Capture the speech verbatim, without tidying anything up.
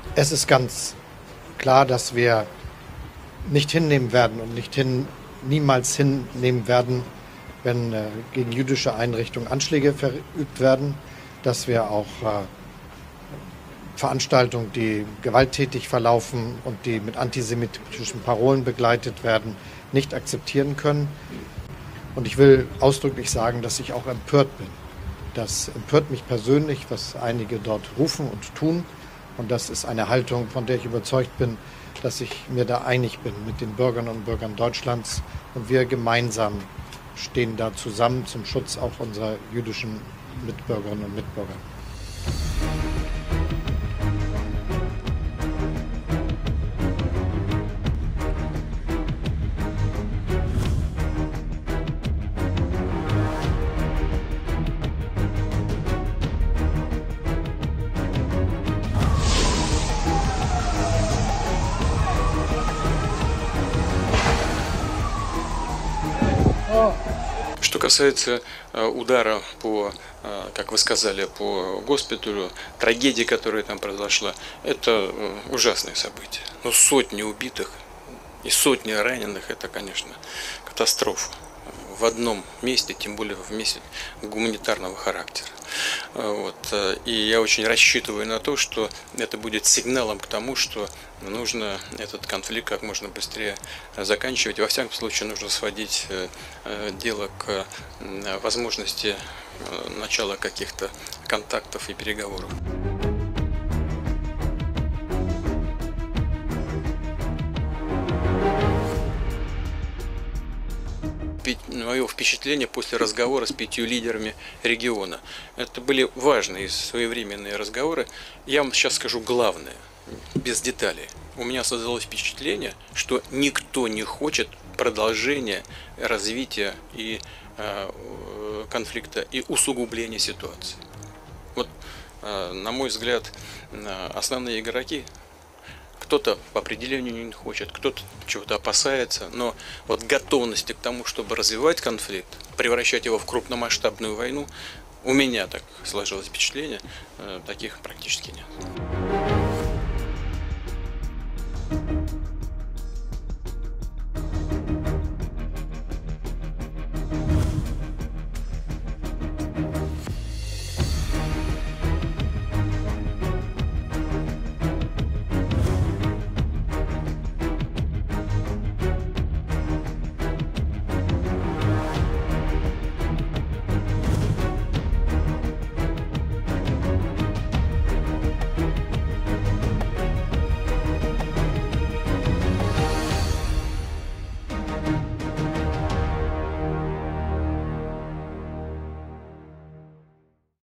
Es ist ganz klar, dass wir nicht hinnehmen werden und nicht hin, niemals hinnehmen werden, wenn äh, gegen jüdische Einrichtungen Anschläge verübt werden, dass wir auch äh, Veranstaltungen, die gewalttätig verlaufen und die mit antisemitischen Parolen begleitet werden, nicht akzeptieren können. Und ich will ausdrücklich sagen, dass ich auch empört bin. Das empört mich persönlich, was einige dort rufen und tun. Und das ist eine Haltung, von der ich überzeugt bin, dass ich mir da einig bin mit den Bürgerinnen und Bürgern Deutschlands. Und wir gemeinsam stehen da zusammen zum Schutz auch unserer jüdischen Mitbürgerinnen und Mitbürger. Что касается э, удара по, э, как вы сказали, по госпиталю, трагедии, которая там произошла, это э, ужасное событие. Но сотни убитых и сотни раненых, это, конечно, катастрофа. В одном месте, тем более в месте гуманитарного характера. Вот. И я очень рассчитываю на то, что это будет сигналом к тому, что нужно этот конфликт как можно быстрее заканчивать. Во всяком случае, нужно сводить дело к возможности начала каких-то контактов и переговоров. Мое впечатление после разговора с пятью лидерами региона. Это были важные своевременные разговоры. Я вам сейчас скажу главное, без деталей. У меня создалось впечатление, что никто не хочет продолжения развития и э, конфликта и усугубления ситуации. Вот, э, на мой взгляд, основные игроки, кто-то по определению не хочет, кто-то чего-то опасается, но вот готовности к тому, чтобы развивать конфликт, превращать его в крупномасштабную войну, у меня так сложилось впечатление, таких практически нет.